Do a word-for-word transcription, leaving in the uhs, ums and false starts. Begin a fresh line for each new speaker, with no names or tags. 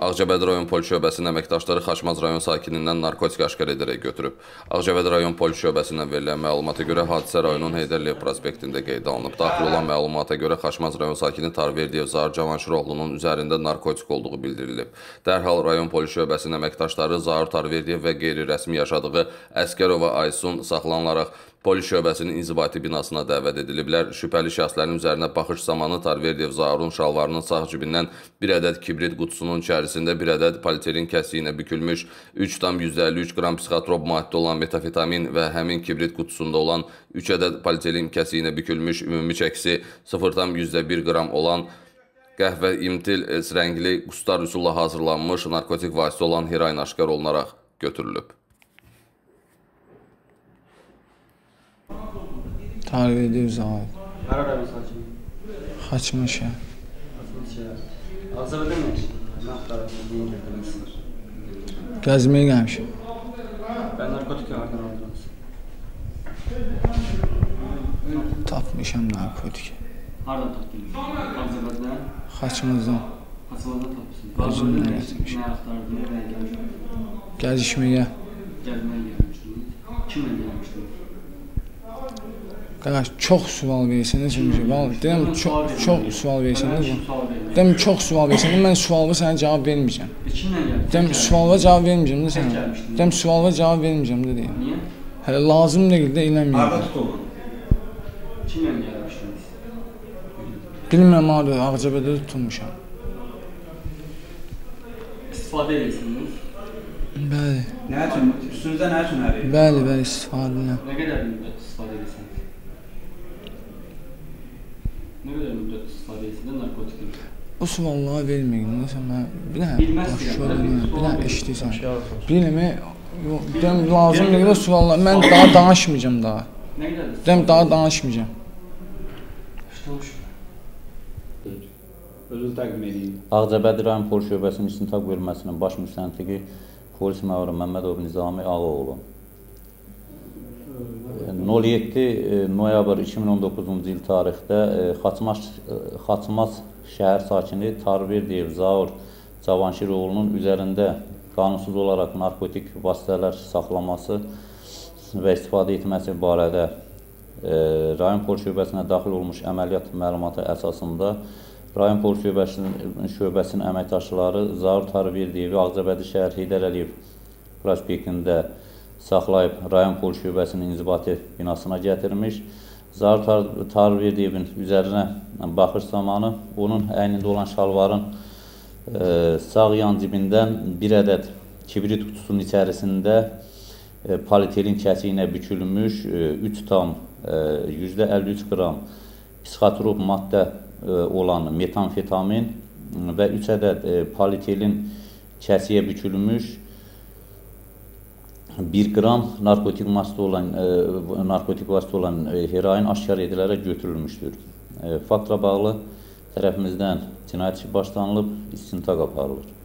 Ağcabədi rayon polis şöbəsinin əməkdaşları Xaçmaz rayon sakinindən narkotik aşkar edərək götürüb. Ağcabədi rayon polis şöbəsindən verilən məlumata görə hadisə rayonun Heydərliyev prospektində qeydə alınıb. Daxil olan məlumata görə Xaçmaz rayon sakini Tarverdiyev Zahir Cavanşiroğlu'nun üzərində narkotik olduğu bildirilib. Dərhal rayon polis şöbəsinin əməkdaşları Zahir Tarverdiyev və qeyri-rəsmi yaşadığı Əskərova Aysun saxlanılaraq polis şöbəsinin inzibati binasına dəvət ediliblər. Şübhəli şəxslərin üzərinə baxış zamanı Tarverdiyev Zahirun şalvarının sağ cibindən bir ədəd kibrit qutusunun içərisində bir ədəd politerin kəsiyinə bükülmüş üç tam yüz əlli üç qram psixotrop maddə olan metafetamin və həmin kibrit qutusunda olan üç ədəd politerin kəsiyinə bükülmüş ümumi çəkisi sıfır tam yüzdə bir qram olan qəhvə imtil rəngli qustar üsulla hazırlanmış narkotik vasitə olan heroin aşkar olunaraq götürülüb.
Tarverdiyev Zahir.
Hara rayon sakini?
Xaçmaz şəhər.
Xaçmaz şəhər. Ağcabədə mi yaşayır? Nə axtarırsınız? Niyə gəldiniz?
Gəzməyə gəlmişəm.
Və narkotik hardan aldınız?
Tapmışam narkotik.
Hardan tapdınız? Ağcabədən?
Xaçmazdan.
Xaçmazdan tapmışsınız.
Özümdən gətirmişəm.
Nə axtardınız? Nə gəlmişsiniz?
Gəzişməyə.
Gəzməyə gəlmişsiniz. Kimlə gəlmişsiniz?
Qardaş, çox sual verirsiniz. Deyəm, çox, çox sual verirsiniz. Deyəm, çox sual verirsiniz. Mən sualıma sənə cavab verməyəcəm.
Kimlə gəlmişsiniz?
Deyəm, sualıma cavab verməyəcəm də sənə. Deyəm, sualıma cavab verməyəcəm də deyəm.
Niyə?
Hələ lazım deyil də eləməyəm.
Harada tutulur?
Kimlə gəlmişsiniz?
Bilmirəm, harada, Ağcabədə tutulmuşam.
İstifadə edirsiniz?
Bəli.
Nə üçün? Üstünüzdə nə üçün hər yer?
Bəli, bəli, istifadə edirəm.
Nə qədər müddət istifadə edirsiniz? Nə qədər müddət istifadə edirsiniz narkotik?
O sualları verməyin. Məsələn, mən bir dənə
Bilməzsiniz.
bir dənə eşidirsən. Bilmə, deyəm, lazım deyil o suallar. Mən daha danışmayacağım daha.
Nə qədər?
Deyəm, daha danışmayacağım.
Özünüzü təqdim edin.
Ağcabədi rayon polis şöbəsinin istintaq bölməsinin baş müstəntiqi polis məmuru Məmmədov Nizami Ağaoğlu. nol yeddi noyabr iki min on doqquzuncu il tarixdə Xaçmaz, Xaçmaz şəhər sakini Tarverdiyev Zahir Cavanşiroğlu'nun üzərində qanunsuz olaraq narkotik vasitələr saxlaması və istifadə etməsi barədə rayon polis şöbəsinə daxil olmuş əməliyyat məlumatı əsasında rayon polis şöbəsinin, şöbəsinin əməkdaşları Zahir Tarverdiyevi Ağcabədi şəhər Heydər Əliyev prospektində saxlayıb rayon polis şöbəsinin inzibati binasına gətirmiş. Zahir Tar Tarverdiyevin üzərinə baxış zamanı onun əynində olan şalvarın e, sağ yan cibindən bir ədəd kibrit qutusunun içərisində e, politerin kəsiyinə bükülmüş e, üç tam yüzdə əlli üç qram psixotrop maddə e, olan metamfetamin və üç ədəd e, politerin kəsiyə bükülmüş bir qram narkotik vasitə olan, e, narkotik vasitə olan e, heroin aşkar edilərək götürülmüşdür. E, faktla bağlı tərəfimizdən cinayət işi başlanılıb, istintaq aparılır.